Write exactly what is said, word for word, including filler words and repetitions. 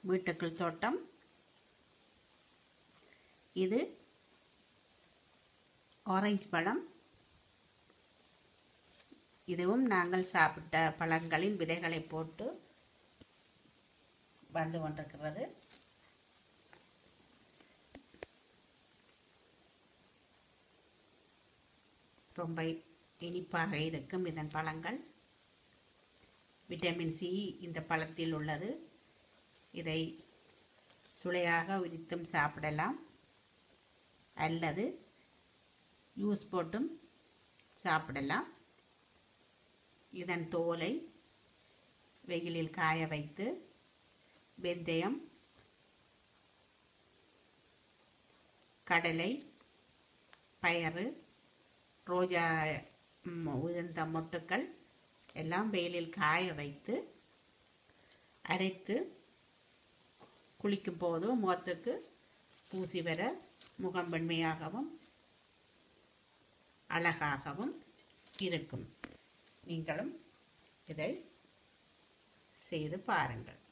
வீட்டுக்குள் தோட்டம். இது ஆரஞ்சு பழம். இதுவும் நாங்கள் சாப்பிட்ட பழங்களின் விதைகளை போட்டு வந்து கொண்டிருக்கிறது. ரொம்ப இனிப்பாக இருக்கும் இதன் பழங்கள். விட்டமின் சி இந்த பழத்தில் உள்ளது. இதை சுளையாக உரித்தும் சாப்பிடலாம் அல்லது ஜூஸ் போட்டும் சாப்பிடலாம். இதன் தோலை வெயிலில் காய வைத்து வெந்தயம், கடலை, பயறு, ரோஜா உதிர்ந்த மொட்டுக்கள் எல்லாம் வெயிலில் காய வைத்து அரைத்து குளிக்கும் போது முகத்துக்கு பூசி வர முகம் வெண்மையாகவும் அழகாகவும் இருக்கும். நீங்களும் இதை செய்து பாருங்கள்.